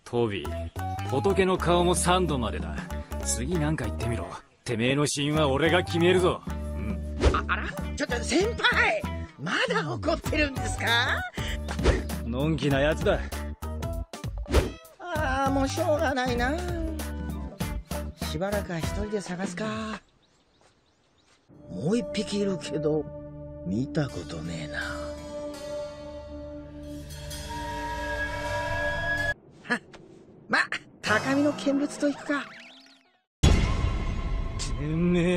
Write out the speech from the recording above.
トビー、仏の顔も3度までだ。次なんか言ってみろ。てめえの死因は俺が決めるぞ。うん。 あら、ちょっと先輩、まだ怒ってるんですか？ のんきなやつだ。 ああ、もうしょうがないな。しばらくは一人で探すか。もう一匹いるけど見たことねえな。はっ、ま、高みの見物と行くか。 てめえ